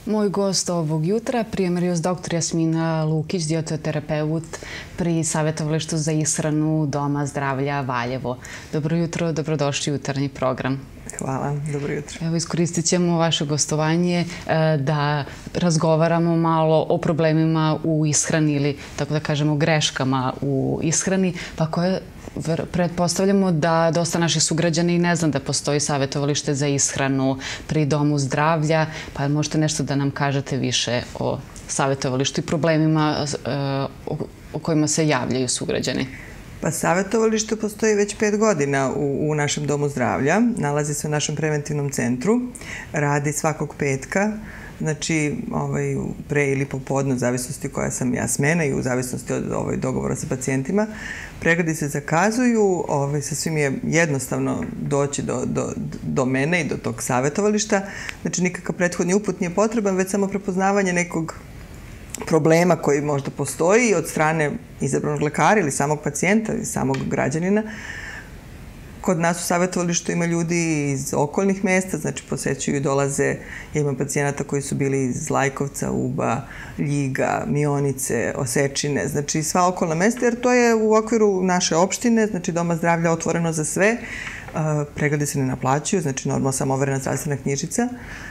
Moj gost ovog jutra, prijemarioc dr. Jasmina Lukić, dijetoterapeut pri Savjetovalištu za ishranu Doma zdravlja Valjevo. Dobro jutro, dobrodošli u jutarnji program. Hvala, dobro jutro. Evo, iskoristit ćemo vaše gostovanje da razgovaramo malo o problemima u ishrani ili, tako da kažemo, greškama u ishrani, pa koje pretpostavljamo da dosta naših sugrađana i ne zna da postoji savjetovalište za ishranu pri Domu zdravlja, pa možete nešto da nam kažete više o savjetovalištu i problemima o kojima se javljaju sugrađani. Pa savjetovalište postoji već 5 godina u našem Domu zdravlja. Nalazi se u našem preventivnom centru. Radi svakog petka, znači pre ili popodne, u zavisnosti koja sam ja smena i u zavisnosti od dogovora sa pacijentima. Pregledi se zakazuju, sasvim je jednostavno doći do mene i do tog savjetovališta. Znači nikakav prethodni uput nije potreban, već samo prepoznavanje nekog problema koji možda postoji od strane izabranog lekara ili samog pacijenta ili samog građanina. Kod nas u savjetovalištu ima ljudi iz okolnih mesta, znači posećuju i dolaze, ja imam pacijenata koji su bili iz Lajkovca, Uba, Ljiga, Mionice, Osečine, znači sva okolna mesta, jer to je u okviru naše opštine, znači Doma zdravlja otvoreno za sve, pregledi se ne naplaćuju, znači normalno samo overena zdravstvena knjižica.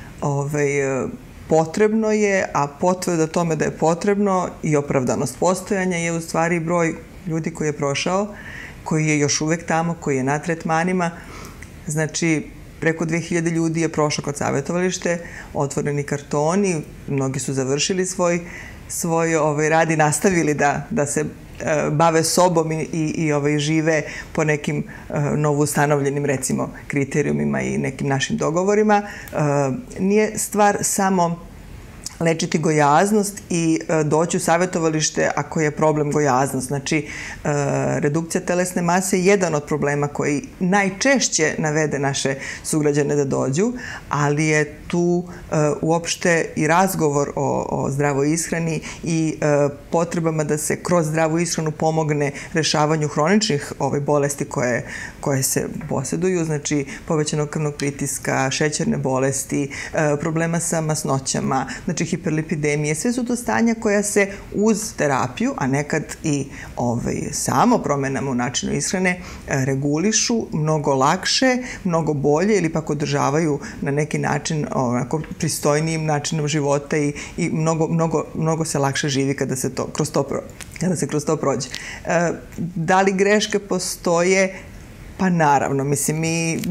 Potrebno je, a potvrda tome da je potrebno i opravdanost postojanja je u stvari broj ljudi koji je prošao, koji je još uvek tamo, koji je na tretmanima. Znači, preko 2000 ljudi je prošlo kod savjetovalište, otvoreni kartoni, mnogi su završili svoj rad i nastavili da se bave sobom i žive po nekim novoustanovljenim, recimo, kriterijumima i nekim našim dogovorima. Nije stvar samo lečiti gojaznost i doći u savjetovalište ako je problem gojaznost. Znači, redukcija telesne mase je jedan od problema koji najčešće navede naše sugrađane da dođu, ali je tu uopšte i razgovor o zdravoj ishrani i potrebama da se kroz zdravu ishranu pomogne rešavanju hroničnih bolesti koje se posjeduju, znači povećanog krvnog pritiska, šećerne bolesti, problema sa masnoćama, znači hiperlipidemije, sve su to stanja koja se uz terapiju, a nekad i samo promenama u načinu ishrane regulišu mnogo lakše, mnogo bolje ili pak održavaju na neki način pristojnijim načinom života i mnogo se lakše živi kada se kroz to prođe. Da li greške postoje? Pa naravno, mislim,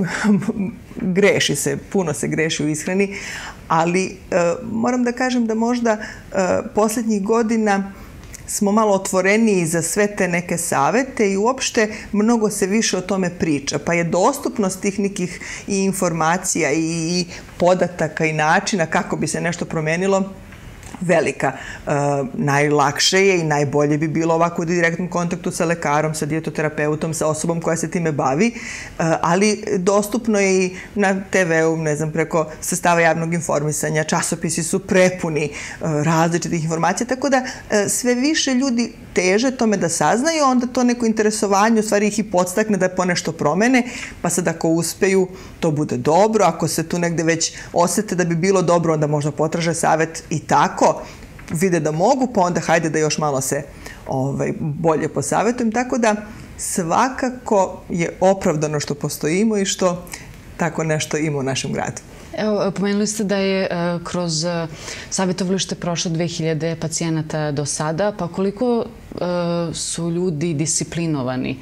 greši se, puno se greši u ishrani, ali moram da kažem da možda poslednjih godina smo malo otvoreniji za sve te neke savete i uopšte mnogo se više o tome priča, pa je dostupnost tih nekih i informacija i podataka i načina kako bi se nešto promenilo velika. Najlakše je i najbolje bi bilo ovako u direktnom kontaktu sa lekarom, sa dijetoterapeutom, sa osobom koja se time bavi, ali dostupno je i na TV-u, ne znam, preko sredstava javnog informisanja, časopisi su prepuni različitih informacija, tako da sve više ljudi teže tome da saznaju, onda to neko interesovanje u stvari ih i podstakne da ponešto promene, pa sad ako uspeju, to bude dobro, ako se tu negde već osete da bi bilo dobro, onda možda potraže savet i tako, vide da mogu, pa onda hajde da još malo se bolje posavetujem, tako da svakako je opravdano što postojimo i što tako nešto ima u našem gradu. Evo, pomenuli ste da je kroz savjetovalište prošlo 2000 pacijenata do sada, pa koliko su ljudi disciplinovani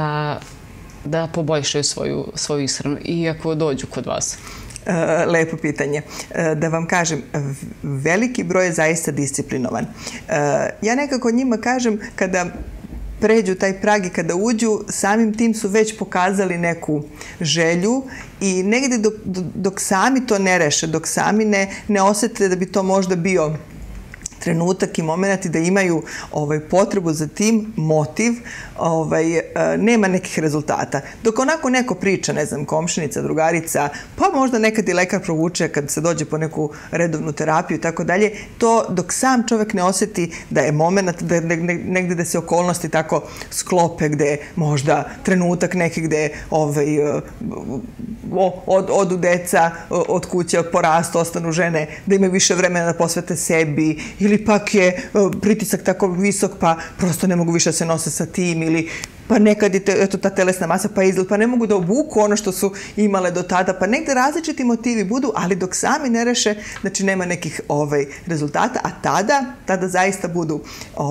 da poboljšaju svoju ishranu iako dođu kod vas? Lepo pitanje. Da vam kažem, veliki broj je zaista disciplinovan. Ja nekako njima kažem, kada pređu taj prag i kada uđu, samim tim su već pokazali neku želju i negde dok sami to ne reše, dok sami ne osete da bi to možda bio trenutak i moment i da imaju potrebu za tim, motiv, nema nekih rezultata. Dok onako neko priča, ne znam, komšinica, drugarica, pa možda nekad i lekar provuče kad se dođe po neku redovnu terapiju i tako dalje, to dok sam čovek ne osjeti da je moment, negde da se okolnosti tako sklope, gde možda trenutak neki gde odu deca od kuće, porastu, ostanu žene, da imaju više vremena da posvete sebi, ili pak je pritisak tako visok pa prosto ne mogu više da se nose sa tim, ili pa nekad je ta telesna masa pa izgled, pa ne mogu da obuku ono što su imale do tada, pa negde različiti motivi budu, ali dok sami ne reše, znači nema nekih rezultata, a tada zaista budu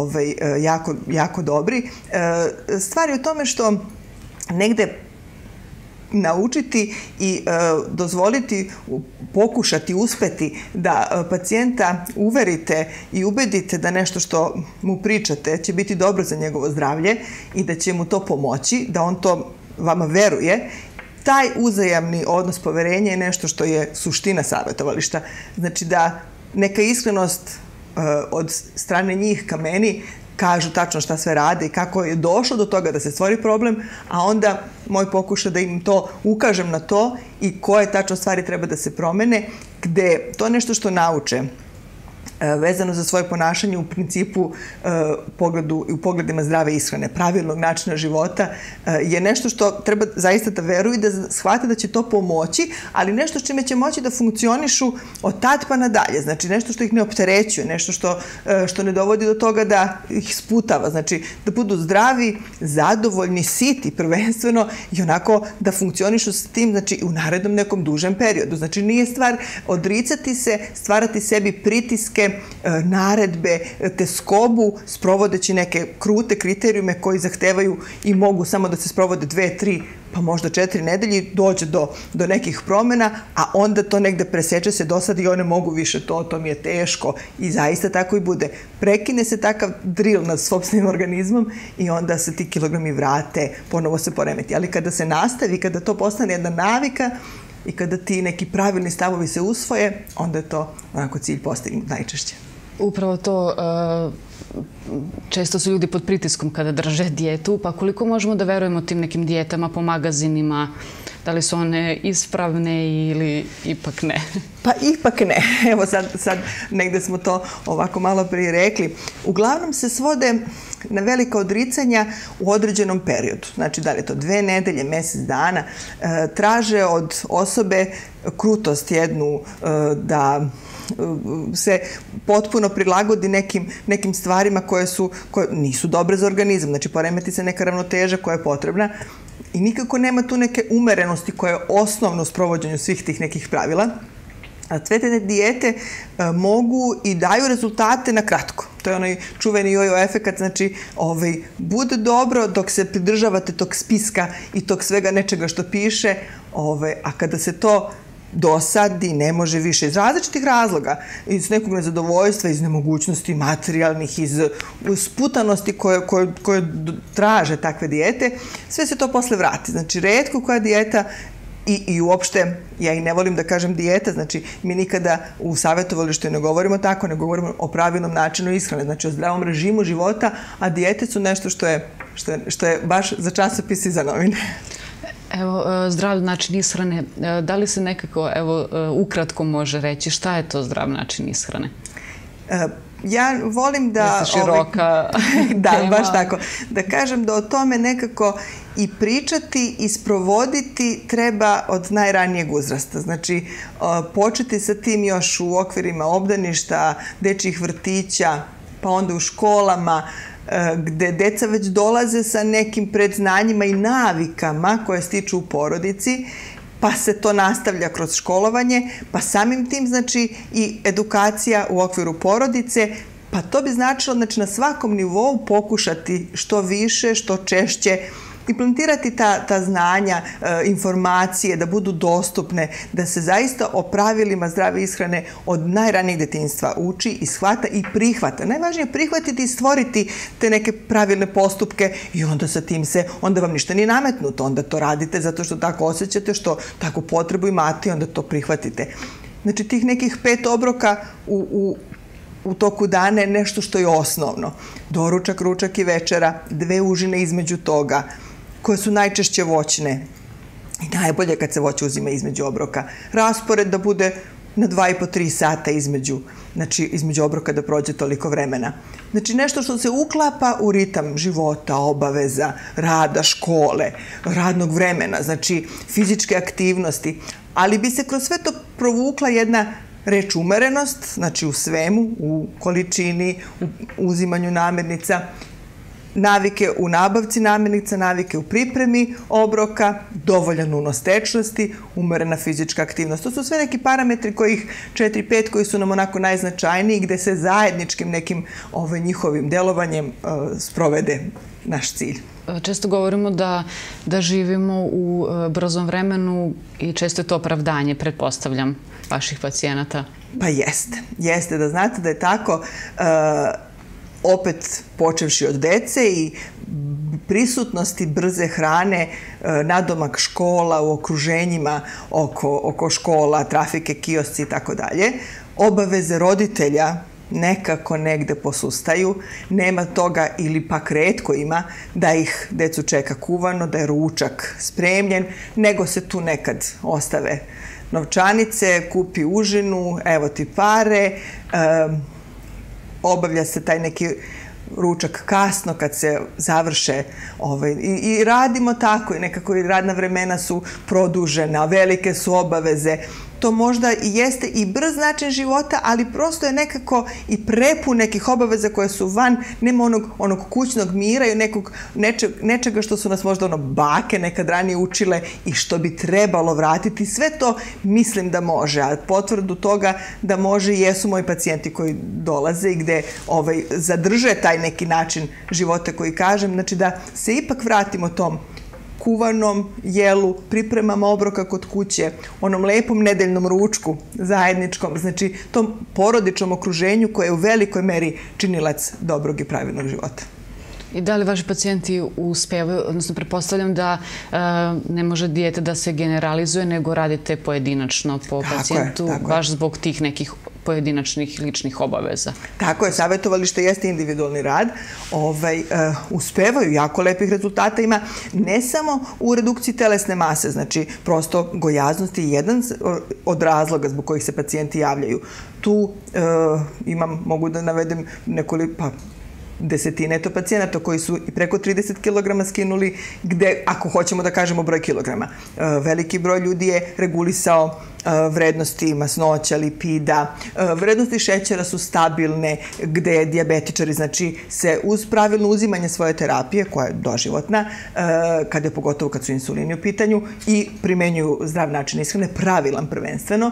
jako dobri. Stvar je u tome što negde naučiti i dozvoliti, pokušati, uspeti da pacijenta uverite i ubedite da nešto što mu pričate će biti dobro za njegovo zdravlje i da će mu to pomoći, da on to vama veruje. Taj uzajamni odnos poverenja je nešto što je suština savjetovališta. Znači da neka iskrenost od strane njih ka meni kažu tačno šta sve rade i kako je došlo do toga da se stvori problem, a onda moj pokušaj da im to ukažem na to i koje tačno stvari treba da se promene, gde to nešto što nauče vezano za svoje ponašanje u principu u pogledima zdrave ishrane, pravilnog načina života, je nešto što treba zaista da veruju i da shvate da će to pomoći, ali nešto s čime će moći da funkcionišu od tad pa nadalje. Znači nešto što ih ne opterećuje, nešto što ne dovodi do toga da ih sputava. Znači da budu zdravi, zadovoljni, siti prvenstveno i onako da funkcionišu s tim, znači u narednom nekom dužem periodu. Znači nije stvar odricati se, stvarati sebi pritiske, naredbe, teskobu, sprovodeći neke krute kriterijume koji zahtevaju i mogu samo da se sprovode 2, 3, pa možda 4 nedelje i dođe do nekih promjena, a onda to negde preseče se dosad i one mogu više to mi je teško i zaista tako i bude. Prekine se takav drill nad sopstvenim organizmom i onda se ti kilogrami vrate, ponovo se poremeti. Ali kada se nastavi, kada to postane jedna navika, i kada ti neki pravilni stavovi se usvoje, onda je to onako cilj postignut najčešće. Upravo to, često su ljudi pod pritiskom kada drže dijetu, pa koliko možemo da verujemo tim nekim dijetama po magazinima, da li su one ispravne ili ipak ne? Pa ipak ne. Evo sad negde smo to ovako malo prije rekli. Uglavnom se svode na velika odricanja u određenom periodu. Znači da li je to 2 nedelje, mjesec dana. Traže od osobe krutost jednu da se potpuno prilagodi nekim stvarima koje nisu dobre za organizam. Znači poremeti se neka ravnoteža koja je potrebna i nikako nema tu neke umerenosti koja je osnovna u sprovođenju svih tih nekih pravila. A sve te dijete mogu i daju rezultate na kratko. To je onaj čuveni jojo efekat, znači bude dobro dok se pridržavate tog spiska i tog svega nečega što piše, a kada se to dosadi, ne može više, iz različitih razloga, iz nekog nezadovoljstva, iz nemogućnosti materijalnih, iz sputanosti koje traže takve dijete, sve se to posle vrati. Znači, retko koja dijeta i uopšte, ja i ne volim da kažem dijeta, znači mi nikada u savjetovalištu ne govorimo tako, ne govorimo o pravilnom načinu ishrane, znači o zdravom režimu života, a dijete su nešto što je baš za časopis i za novine. Evo, zdrav način ishrane, da li se nekako, evo, ukratko može reći šta je to zdrav način ishrane? Ja volim da... Jeste široka da, baš tako. Da kažem da o tome nekako i pričati i sprovoditi treba od najranijeg uzrasta. Znači, početi sa tim još u okvirima obdaništa, dečjih vrtića, pa onda u školama, gde deca već dolaze sa nekim predznanjima i navikama koje stiču u porodici, pa se to nastavlja kroz školovanje, pa samim tim znači i edukacija u okviru porodice, pa to bi značilo znači, na svakom nivou pokušati što više, što češće implementirati ta znanja, informacije, da budu dostupne, da se zaista o pravilima zdrave ishrane od najranijeg detinjstva uči i shvata i prihvata. Najvažnije je prihvatiti i stvoriti te neke pravilne postupke i onda sa tim onda vam ništa nije nametnuto, onda to radite zato što tako osjećate, što tako potrebu imate i onda to prihvatite. Znači tih nekih 5 obroka u u toku dana je nešto što je osnovno. Doručak, ručak i večera, 2 užine između toga, koje su najčešće voćne. I najbolje kad se voće uzima između obroka. Raspored da bude na 2,5-3 sata između obroka da prođe toliko vremena. Znači nešto što se uklapa u ritam života, obaveza, rada, škole, radnog vremena, znači fizičke aktivnosti, ali bi se kroz sve to provukla jedna reč umerenost, znači u svemu, u količini, u uzimanju namirnica, navike u nabavci namirnica, navike u pripremi obroka, dovoljan unos tečnosti, umerena fizička aktivnost. To su sve neki parametri kojih 4-5 koji su nam onako najznačajniji, gde se zajedničkim nekim njihovim delovanjem sprovede naš cilj. Često govorimo da živimo u brzom vremenu i često je to opravdanje, pretpostavljam, vaših pacijenata. Pa jeste. Jeste, da znate da je tako. Opet počevši od dece i prisutnosti brze hrane, nadomak škola, u okruženjima oko škola, trafike, kiosci i tako dalje, obaveze roditelja nekako negde posustaju, nema toga ili pak retko ima da ih decu čeka kuvano, da je ručak spremljen, nego se tu nekad ostave novčanice, kupi užinu, evo ti pare, obavlja se taj neki ručak kasno kad se završe i radimo tako i nekako i radna vremena su produžena, velike su obaveze. To možda i jeste i brz način života, ali prosto je nekako i prepun nekih obaveza koje su van, nema onog kućnog mira i nečega što su nas možda bake nekad ranije učile i što bi trebalo vratiti. Sve to mislim da može, a potvrdu toga da može jesu moji pacijenti koji dolaze i gde zadrže taj neki način života koji kažem, znači da se ipak vratimo tom kuvanom jelu, pripremama obroka kod kuće, onom lepom nedeljnom ručku zajedničkom, znači tom porodičnom okruženju koje je u velikoj meri činilac dobrog i pravilnog života. I da li vaši pacijenti uspevaju, odnosno pretpostavljam da ne može dijete da se generalizuje, nego radite pojedinačno po pacijentu, baš zbog tih nekih pojedinačnih ličnih obaveza. Tako je, savjetovalište jeste individualni rad, uspevaju, jako lepih rezultata ima, ne samo u redukciji telesne mase, znači prosto gojaznost je jedan od razloga zbog kojih se pacijenti javljaju. Tu mogu da navedem nekoliko, desetine pacijenata koji su i preko 30 kg skinuli, gde, ako hoćemo da kažemo broj kilograma, veliki broj ljudi je regulisao vrednosti masnoća, lipida, vrednosti šećera su stabilne, gde dijabetičari, znači, se uz pravilno uzimanje svoje terapije, koja je doživotna, pogotovo kad su insulini u pitanju, i primenjuju zdrav način ishrane, pravilan prvenstveno,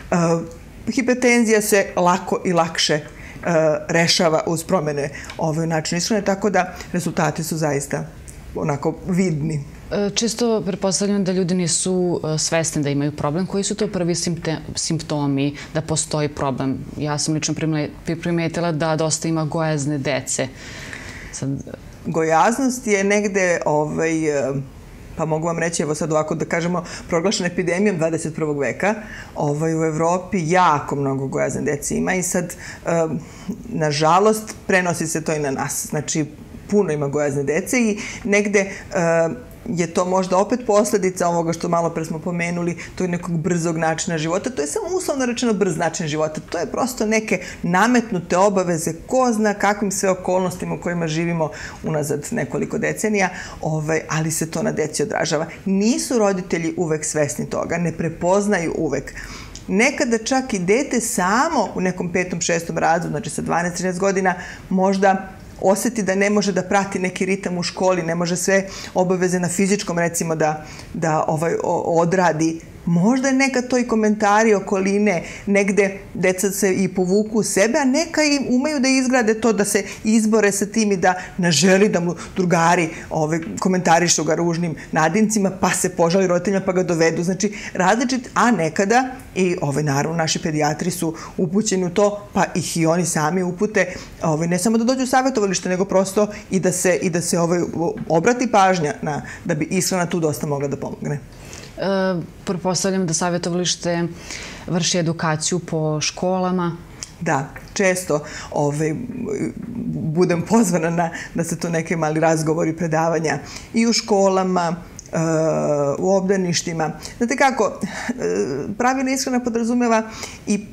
hipertenzija se lako i lakše rešava uz promene načina ishrane, tako da rezultati su zaista onako vidni. Često pretpostavljam da ljudi nisu svesni da imaju problem. Koji su to prvi simptomi da postoji problem? Ja sam lično primetila da dosta ima gojazne dece. Gojaznost je negde pa mogu vam reći, evo sad ovako da kažemo, proglašena epidemijom 21. veka. U Evropi jako mnogo gojazne dece ima i sad, nažalost, prenosi se to i na nas. Znači, puno ima gojazne dece i negde je to možda opet posledica ovoga što malo pre smo pomenuli, to je nekog brzog načina života. To je samo uslovno rečeno brz način života. To je prosto neke nametnute obaveze, ko zna kakvim sve okolnostima u kojima živimo unazad nekoliko decenija, ali se to na deci odražava. Nisu roditelji uvek svesni toga, ne prepoznaju uvek. Nekada čak i dete samo u nekom 5. 6. razredu, znači sa 12-13 godina, možda oseti da ne može da prati neki ritam u školi, ne može sve obaveze na fizičkom, recimo, da odradi. Možda je neka to i komentari okoline, negde deca se i povuku u sebe, a neka i umeju da izgrade to, da se izbore sa tim i da ne želi da mu drugari komentarišu ga ružnim nadincima, pa se požali roditeljima pa ga dovedu. Znači, različit, a nekada i naravno naši pedijatri su upućeni u to, pa ih i oni sami upute, ne samo da dođu u savjetovalište, nego prosto i da se obrati pažnja da bi ishrana tu dosta mogla da pomogne. Pretpostavljam da savjetovalište vrši edukaciju po školama. Da, često budem pozvana da se tu neke mali razgovori, predavanja i u školama, u obdaništima. Znate kako, pravilna ishrana podrazumeva i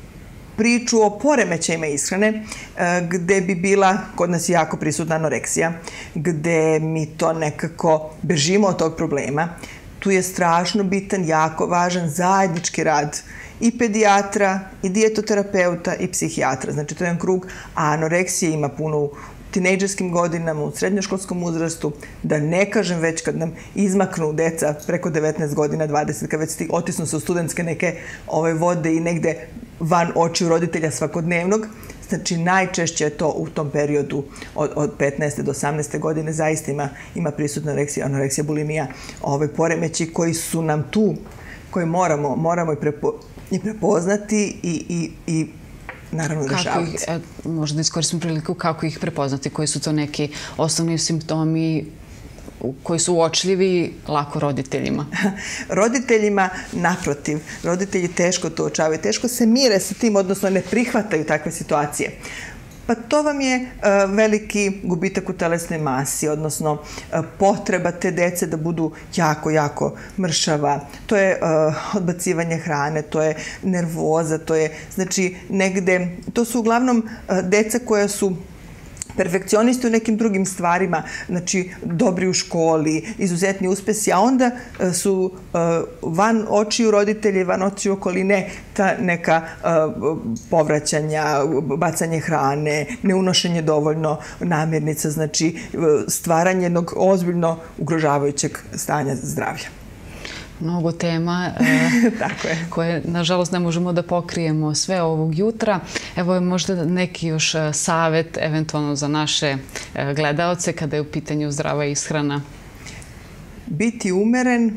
priču o poremećajima ishrane, gde bi bila, kod nas je jako prisutna anoreksija, gde mi to nekako bežimo od tog problema. Tu je strašno bitan, jako važan zajednički rad i pedijatra, i dijetoterapeuta, i psihijatra. Znači, to je jedan krug, a anoreksije ima puno u tinejdžerskim godinama, u srednjoškolskom uzrastu, da ne kažem već kad nam izmaknu deca preko 19 godina, 20, kad već otisnu se u studentske neke vode i negde van očiju roditelja svakodnevnog. Znači, najčešće je to u tom periodu od 15. do 18. godine zaista ima prisutna anoreksija, bulimija, poremeći koji su nam tu, koje moramo i prepoznati i naravno rešavati. Možda iskoristim priliku kako ih prepoznati, koji su to neki osnovni simptomi koji su uočljivi lako roditeljima? Roditeljima, naprotiv, roditelji teško to uočavaju, teško se mire sa tim, odnosno ne prihvataju takve situacije. Pa to vam je veliki gubitak u telesnoj masi, odnosno potreba te dece da budu jako, jako mršava. To je odbacivanje hrane, to je nervoza, to je, znači, negde, to su uglavnom deca koja su perfekcionisti u nekim drugim stvarima, znači dobri u školi, izuzetni uspesi, a onda su van očiju roditelja i van očiju okoline ta neka povraćanja, bacanje hrane, neunošenje dovoljno namirnica, znači stvaranje jednog ozbiljno ugrožavajućeg stanja zdravlja. Mnogo tema koje, nažalost, ne možemo da pokrijemo sve ovog jutra. Evo je možda neki još savet, eventualno za naše gledaoce, kada je u pitanju zdrava ishrana. Biti umeren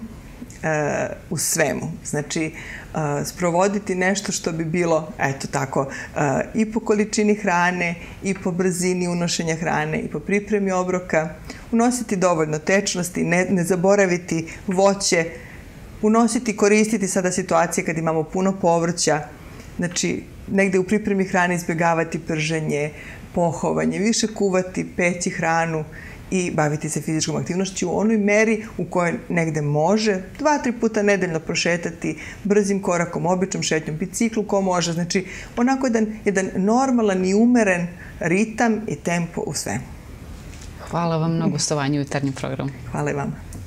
u svemu. Znači, sprovoditi nešto što bi bilo, eto tako, i po količini hrane, i po brzini unošenja hrane, i po pripremi obroka, unositi dovoljno tečnosti, ne zaboraviti voće, unositi, koristiti sada situacije kad imamo puno povrća, znači negde u pripremi hrane izbjegavati prženje, pohovanje, više kuvati, peći hranu i baviti se fizičkom aktivnošću u onoj meri u kojoj negde može 2-3 puta nedeljno prošetati brzim korakom, običnom šetnjom, biciklu ko može, znači onako jedan normalan i umeren ritam i tempo u svemu. Hvala vam na gostovanju u jutarnjem programu. Hvala i vama.